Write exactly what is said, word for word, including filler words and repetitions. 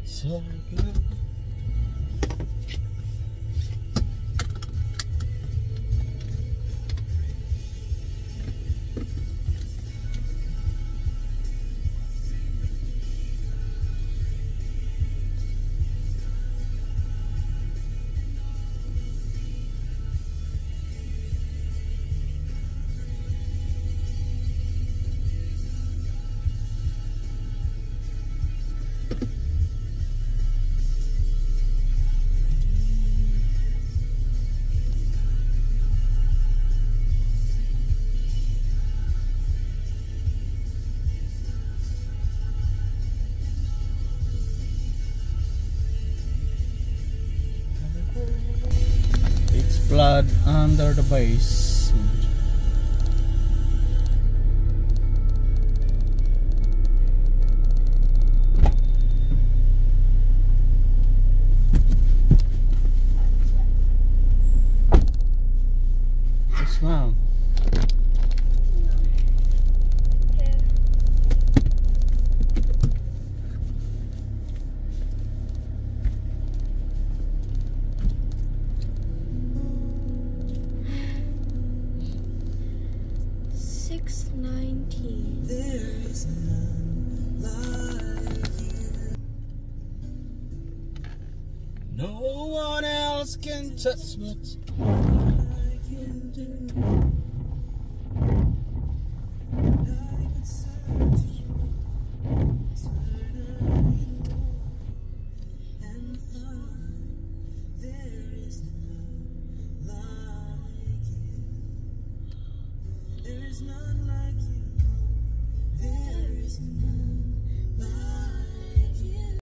So good. Blood under the base. Yes, ma'am. six nineteen. There is none like you. No one else can touch me Like you do. I could search for eternity and find there is none like you. There is none like